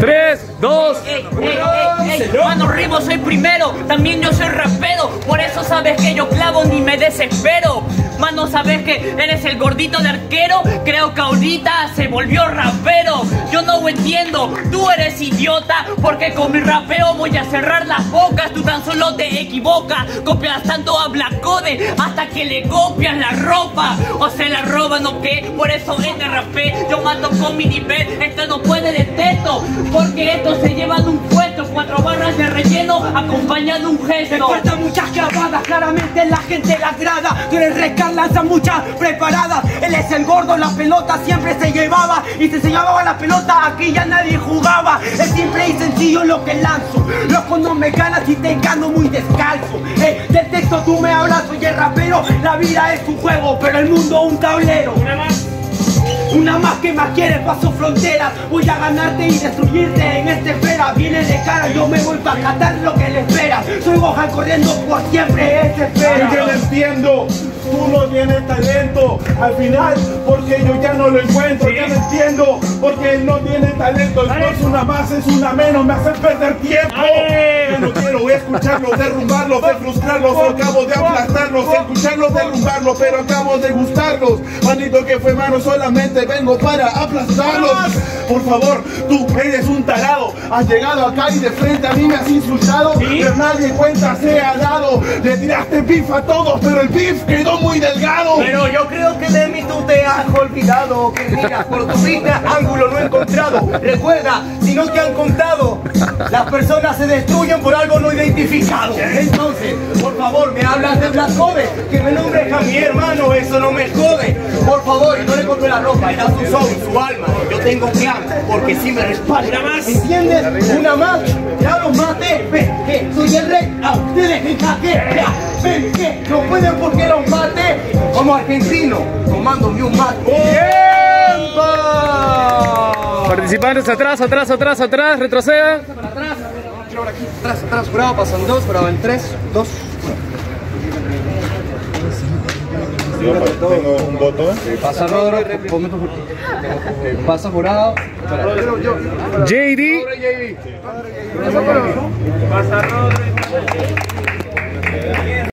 3, 2. Mano, rimo, soy primero, también yo soy rapero. Por eso sabes que yo clavo ni me desespero. Mano, sabes que eres el gordito de arquero. Creo que ahorita se volvió rapero. Yo no entiendo, tú eres idiota, porque con mi rapeo voy a cerrar las bocas. Tú tan solo te equivocas, copias tanto a Black Code hasta que le copias la ropa o se la roban o qué. Por eso este rapé, yo mato con mi nivel. Esto no puede de texto, porque esto se lleva de un puesto. 4 barras de relleno acompañan de un gesto. Me faltan muchas clavadas, claramente la gente la agrada. Tú eres Rescar, lanza muchas preparadas. Él es el gordo, la pelota siempre se llevaba. Y si se llevaba la pelota, aquí ya nadie jugaba. Es simple y sencillo lo que lanzo. Loco, no me ganas y te gano muy descalzo. Del texto tú me hablas, soy el rapero. La vida es un juego, pero el mundo un tablero. Una más que más quieres, paso fronteras. Voy a ganarte y destruirte en esta esfera. Viene de cara, yo me voy para catar lo que le espera. Soy Gohan corriendo por siempre, ese espera. Yo lo entiendo, tú no tienes talento. Al final, porque yo ya no lo encuentro. Yo lo entiendo, porque él no tiene talento. No es una más, es una menos, me hace perder tiempo. Yo no quiero escucharlos, derrumbarlos, de frustrarlos. Acabo de aplastarlos, escucharlos, derrumbarlos, pero acabo de gustarlos. Maldito que fue mano, solamente vengo para aplastarlos. Por favor, tú eres un tarado. Has llegado acá y de frente a mí me has insultado. Pero nadie cuenta se ha dado. Le tiraste beef a todos, pero el beef quedó muy delgado. Pero yo creo que de mí tú te has olvidado. Que mira, por tu vista ángulo no he encontrado. Recuerda, si no te han contado, las personas se destruyen por algo no identificado. Entonces, por favor, me hablas de Black Code, que me nombres a mi hermano, eso no me jode. Por favor, y no le compre la ropa, y da su soul, su alma. Yo tengo un clan, porque si me respalda. ¿Una más? ¿Entiendes? Una más, ya los maté. Ven que soy el rey, a ustedes en jaque. Ven que no pueden porque los mate. Como argentino, tomándome un mate. ¡Tiempo! Participantes atrás, retrocedan. Atrás, jurado, pasan 2, jurado en 3, 2. Yo tengo un voto. Pasa Rodro, pasa jurado. JD. Pasa Rodro.